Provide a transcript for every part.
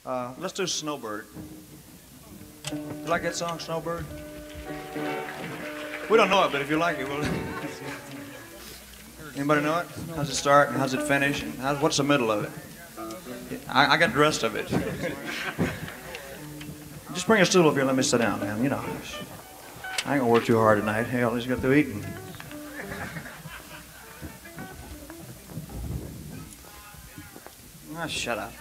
Let's do Snowbird. You like that song, Snowbird? We don't know it, but if you like it, we'll... Anybody know it? How's it start and how's it finish? And what's the middle of it? I got the rest of it. Just bring a stool up here and let me sit down, man. You know, I ain't gonna work too hard tonight. Hell, I just got through eating. Ah, shut up.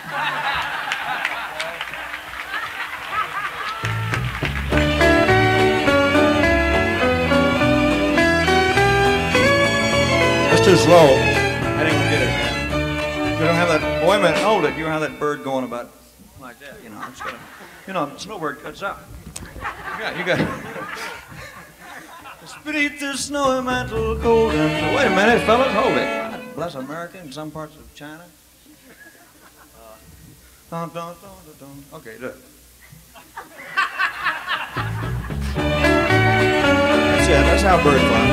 That's too slow. I didn't get it, man. You don't have that. Wait a minute, hold it. You don't have that bird going about like that. You know, I'm just gonna. You know, Snowbird cuts out. You got it. Beneath the snowy mantle cold and... Wait a minute, fellas, hold it. God bless America in some parts of China. Dun, dun, dun, dun, dun. Okay, do it. That's it, that's how birds fly.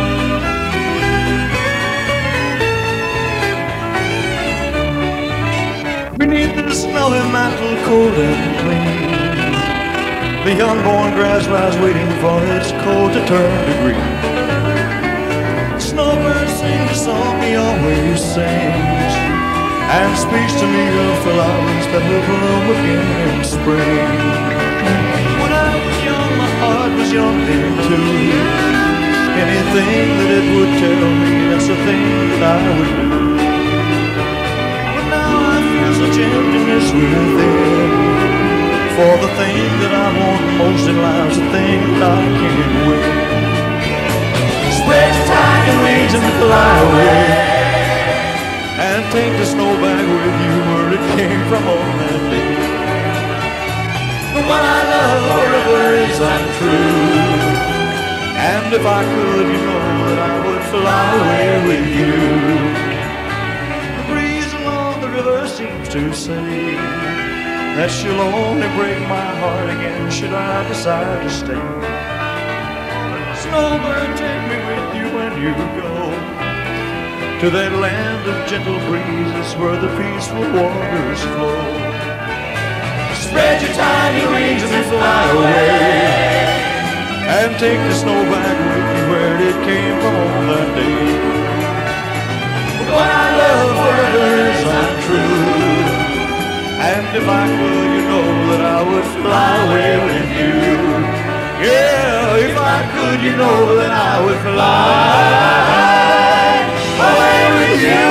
Beneath the snowy mantle cold and clean, the unborn grass lies waiting for its coat to turn to green. Snowbird sings the song he always sings, and speaks to me of flowers that will bloom again in spring. When I was young, my heart was young then too. Anything that it would tell me, that's the thing that I would do. But now I feel such emptiness within, for the thing that I want most in life's the thing that I can't win. Spread your tiny wings and fly away, and take the snow back with you where it came from on that day. The one I love forever is untrue, and if I could, you know that I would fly away with you. The breeze along the river seems to say that she'll only break my heart again should I decide to stay. Snowbird, take me with you when you go to that land of gentle breezes where the peaceful waters flow. Spread your tiny wings and fly away, and take the snow back with you where it came from on that day. What I love forever is untrue, and if I could, you know that I would fly away with you. Yeah, if I could, you know that I would fly away with you.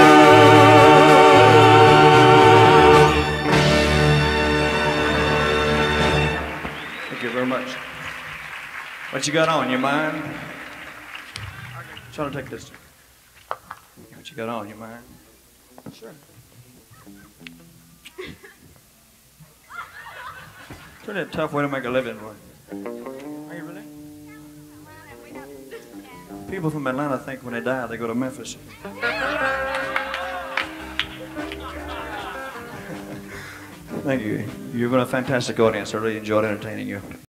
Thank you very much. What you got on, you mind? Try to take this. What you got on, you mind? Sure. It's really a tough way to make a living, boy. Are you really? People from Atlanta think when they die, they go to Memphis. Thank you. You've been a fantastic audience. I really enjoyed entertaining you.